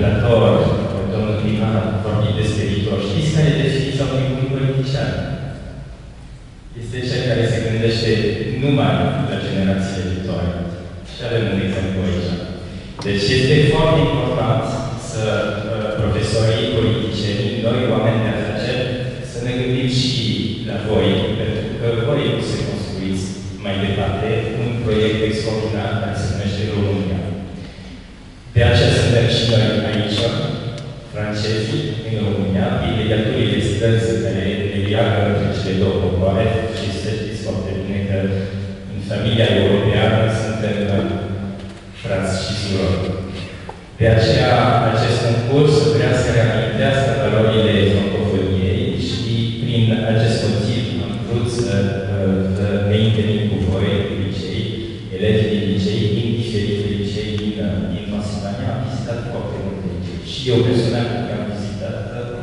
întâmplător, domnul primar a vorbit despre viitor. Știți care e definiția unui bun politician? Este cel care se gândește numai la generațiile viitoare. Și avem un exemplu aici. Deci este foarte important să profesorii, politicienii, noi, oameni de afaceri, să ne gândim și la voi, pentru că voi să construiți mai departe un proiect extraordinar care se numește România. De aceea suntem și noi aici, francezii, în România, prin legăturile strânse care ne leagă între cele două popoare și să știți foarte bine că în familia europeană suntem frați și surori. De aceea, acest concurs vrea să reamintească valorile francofoniei și prin acest motiv am vrut să ne întâlnim cu voi, licei, elevii din licei, din diferite licei din Transilvania. Am vizitat foarte multe licei. Și eu personal am vizitat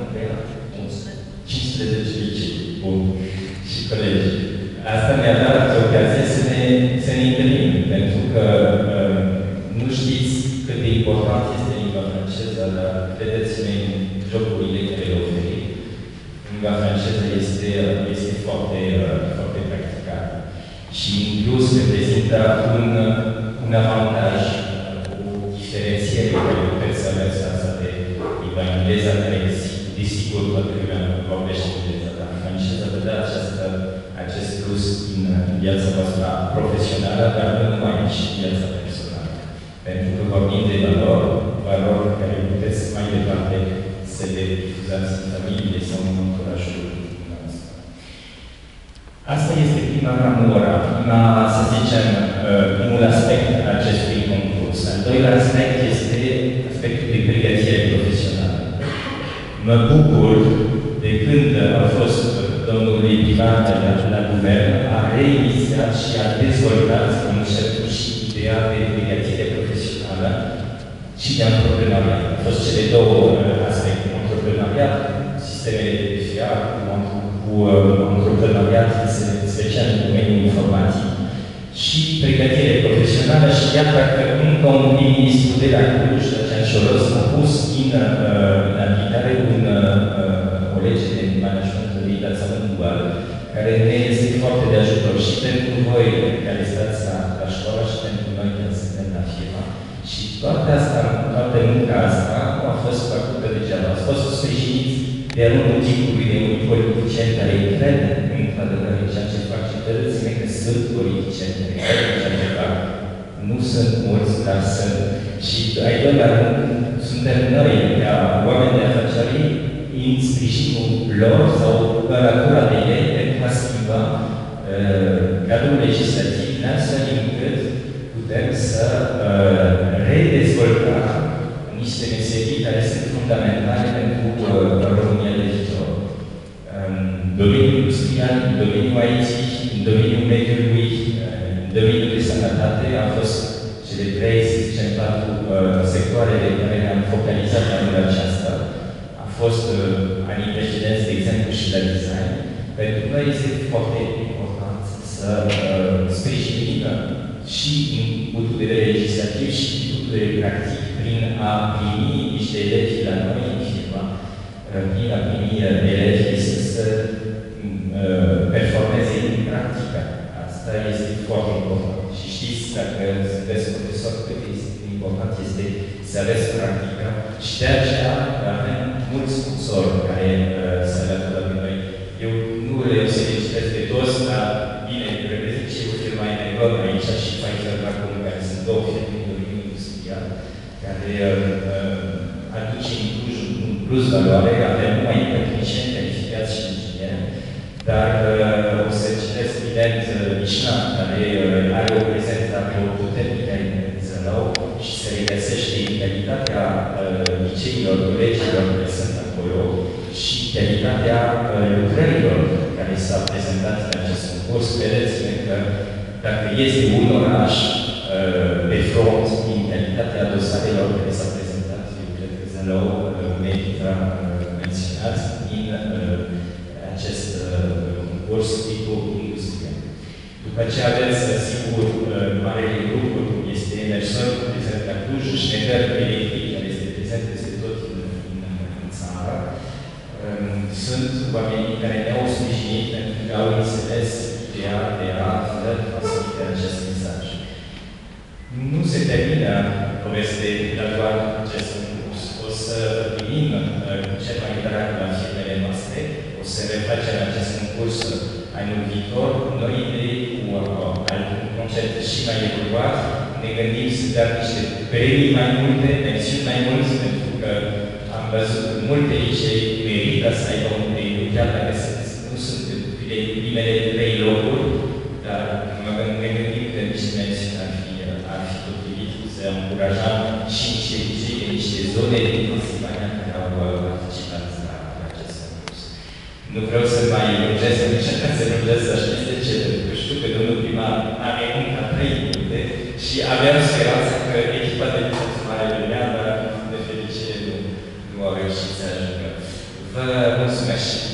15 licei. Bun. Și colegi. Asta mi-a dat ocazia să ne întâlnim, pentru că nu știți cât de important este limba franceză, dar vedeți-ne în jocurile care le oferi. Limba franceză este foarte, foarte practicată. Și în plus reprezintă un avantaj, o diferențiere care puteți să aveți asta de limba engleză, care desigur toată lumea vorbește engleză, dar franceză vă dă acest plus în viața voastră profesională, dar nu numai și în viața personală. Pentru că vorbim de valori care puteți mai departe să le difuzați în familie sau în înconjurul dumneavoastră. Asta este prima ramură, să zicem, primul aspect al acestui concurs. Al doilea aspect este aspectul de pregătire profesională. Mă bucur de când a fost domnul primar la guvern, a reinițiat și a dezvoltat conceptul și ideea de pregătire profesională și de antreprenoriat. Au fost cele două aspecte. Antreprenoriat, sistemele de FIA, cu antreprenoriat, special în domeniul informatic, și pregătire profesională. Și iată că încă un prim-ministru de la Cluj, Dacian Cioros, a pus în aplicare o lege de management de învățământ dual, care ne este foarte de ajutor și pentru voi care stați la școală și pentru noi care suntem la firma. Și toată munca asta nu a fost făcută degeaba. A fost sprijiniți de unul tipului de unui politician care cred într-adevăr în ceea ce fac și credeți-ne că sunt politicieni care cred în ceea ce fac. Nu sunt mulți, dar sunt. Și ai doilea rând, suntem noi, ca oameni de afaceri, în sprijinul lor sau alătura de ei pentru a schimba cadrul legislativ, astfel încât putem să redezvoltăm niște meserii care sunt fundamentale pentru România de viitor. În domeniul industrial, în domeniul IT, în domeniul mediului, în domeniul de sănătate, au fost cele trei, să zicem, patru sectoare de care ne-am focalizat anul aceasta. A fost anii precedenți, de exemplu, și la design. Pentru noi este foarte important să sprijinim și din punctul de vedere legislativ și din punctul de vedere practic prin a primi niște elevi la noi în firma, prin a primi elevi să performeze în practică. Asta este foarte important. Și știți, dacă sunteți profesor, cât este important este să aveți practică și de aceea avem mulți sponsori care se alătură de noi. Eu nu le solicitez pe toți, dar bine, reprezint și o firma Enegol aici și Pfizer acum, care sunt două firme în domeniul industrial, care aduce un plus valoare, avem numai tehnicieni calificați și ingineri, dar o să citesc evident Michelin, care are o prezență puternică în Zănău și se regăsește în calitatea liceilor, colegilor care sunt acolo și calitatea lucrărilor care s-au prezentat în acest concurs. Vedeți că dacă este un oraș pe front din calitatea dosarelor care s-au prezentat, eu cred că Zănău merită menționat din acest concurs tipul industrial. După ce aveți, sigur, marele grupuri, cum este Emerson, prezent la Cluj, Schneider Electric, care este prezent peste sunt oamenii care ne-au sprijinit pentru că au înțeles ideea de a transmite acest mesaj. Nu se termină povestea doar acest concurs. O să venim cel mai drag la firmele noastre, o să refacem acest concurs anul viitor, noi idei cu un concept și mai evoluat. Ne gândim să dăm niște premii mai multe, mențiuni mai mulți, pentru că am văzut că multe licee merită să aibă un premiu, chiar dacă nu sunt primele 3 locuri, dar ne gândim că niște mențiuni ar fi potrivit să încurajăm și niște licee, niște zone din Transilvania care au participat la acest concurs. Nu vreau să mai lungesc, nici să lungesc, să știți de ce, pentru că știu că domnul primar are încă 3 minute și aveam speranța că echipa de informare venea, dar de fericire nu au reușit să ajungă. Vă mulțumesc!